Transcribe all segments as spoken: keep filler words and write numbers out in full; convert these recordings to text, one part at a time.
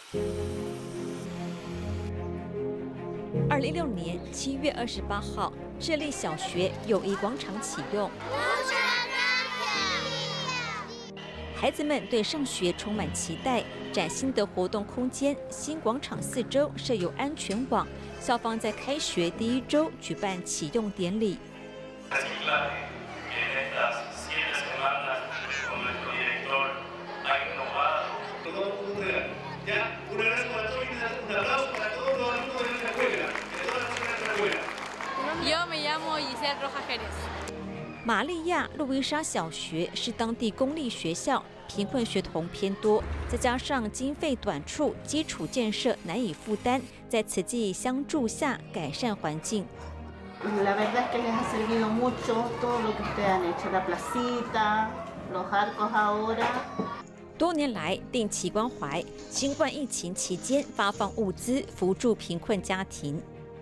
二零一六年七月二十八号，智利小学友谊广场启用。孩子们对上学充满期待。崭新的活动空间，新广场四周设有安全网。校方在开学第一周举办启用典礼。 玛利亚·路易莎小学是当地公立学校，贫困学童偏多，再加上经费短处，基础建设难以负担，在慈济相助下改善环境。 La verdad es que les ha servido mucho todo lo que ustedes han hecho, la placita, los arcos ahora. 多年来定期关怀，新冠疫情期间发放物资，扶助贫困家庭。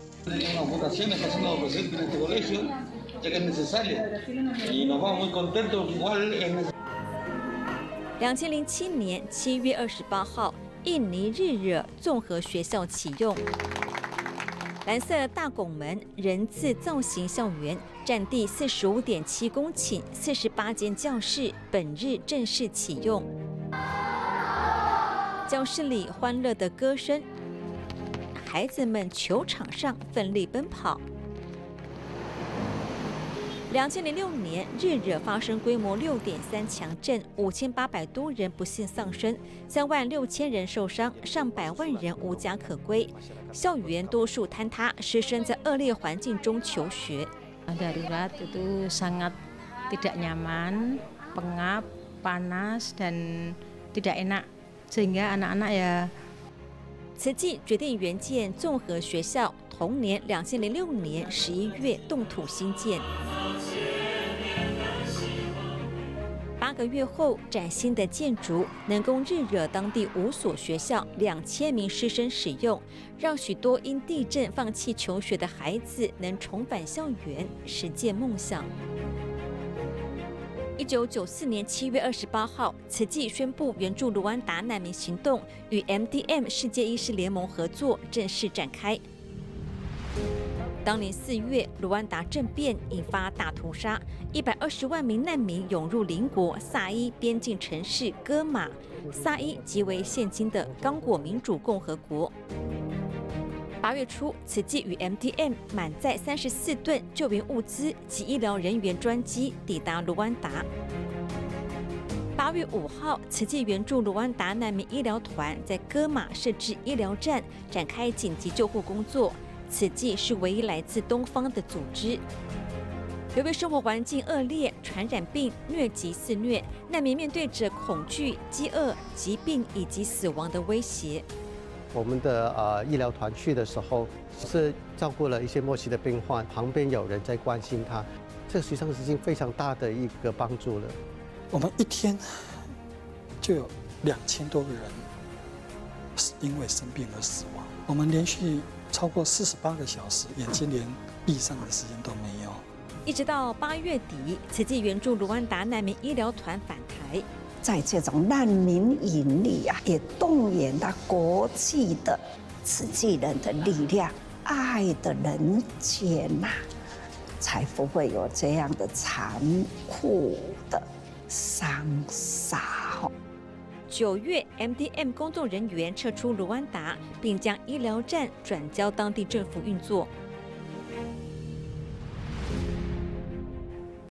两千零七年七月二十八号，印尼日惹综合学校启用。 蓝色大拱门人字造型校园，占地四十五点七公顷，四十八间教室，本日正式启用。教室里欢乐的歌声，孩子们球场上奋力奔跑。两千零六年日惹发生规模六点三强震，五千八百多人不幸丧生，三万六千人受伤，上百万人无家可归。校园多数坍塌，师生在恶劣环境中求学。 Darurat itu sangat tidak nyaman, pengap, panas dan tidak enak, sehingga anak-anak ya. 慈济决定援建综合学校，同年两千零六年十一月动土兴建。 八个月后，崭新的建筑能供日惹当地五所学校两千名师生使用，让许多因地震放弃求学的孩子能重返校园，实践梦想。一九九四年七月二十八号，慈济宣布援助卢安达难民行动，与 M D M 世界医师联盟合作正式展开。 当年四月，卢安达政变引发大屠杀，一百二十万名难民涌入邻国萨伊边境城市戈马。萨伊即为现今的刚果民主共和国。八月初，慈济与 M D M 满载三十四吨救援物资及医疗人员专机抵达卢安达。八月五号，慈济援助卢安达难民医疗团在戈马设置医疗站，展开紧急救护工作。 慈济是唯一来自东方的组织。由于生活环境恶劣，传染病疟疾肆虐，难民面对着恐惧、饥饿、疾病以及死亡的威胁。 我们的呃医疗团去的时候，是照顾了一些末期的病患，旁边有人在关心他，这实际上是已经非常大的一个帮助了。 我们一天就有两千多个人是因为生病而死亡，我们连续。 超过四十八个小时，眼睛连闭上的时间都没有。 一直到八月底，慈济援助卢安达难民医疗团返台， 在这种难民营里啊，也动员了国际的慈济人的力量、爱的人间呐、啊，才不会有这样的残酷的伤杀。 九月 ，M D M 工作人员撤出卢安达，并将医疗站转交当地政府运作。